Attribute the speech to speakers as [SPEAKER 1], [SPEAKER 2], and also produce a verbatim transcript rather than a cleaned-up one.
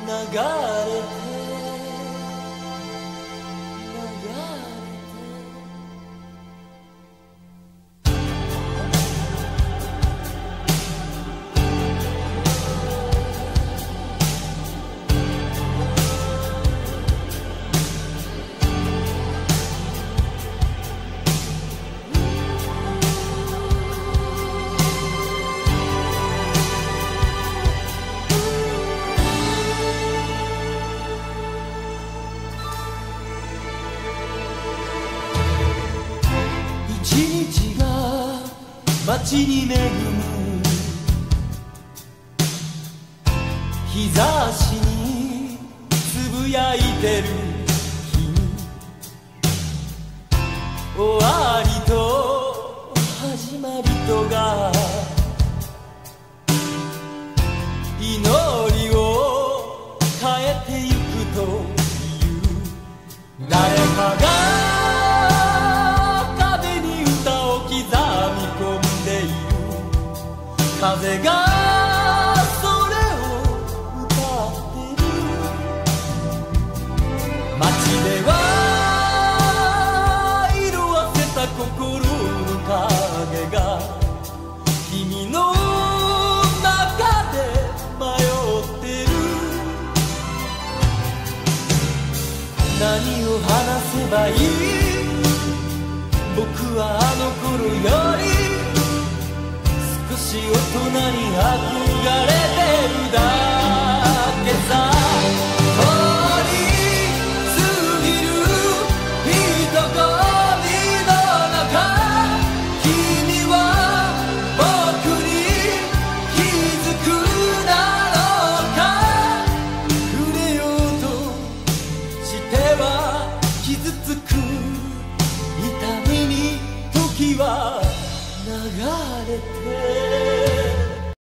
[SPEAKER 1] 流れて一日が街に恵む日差しにつぶやいてる君、終わりと始まりとが祈りを変えてゆくという誰かが風がそれを歌ってる。街では色あせた心の影が君の中で迷ってる。何を話せばいい？僕はあの頃より少し大人に憧れてるだけさ。通り過ぎる人混みの中、君は僕に気づくだろうか。触れようとしては傷つく痛みに時は流れて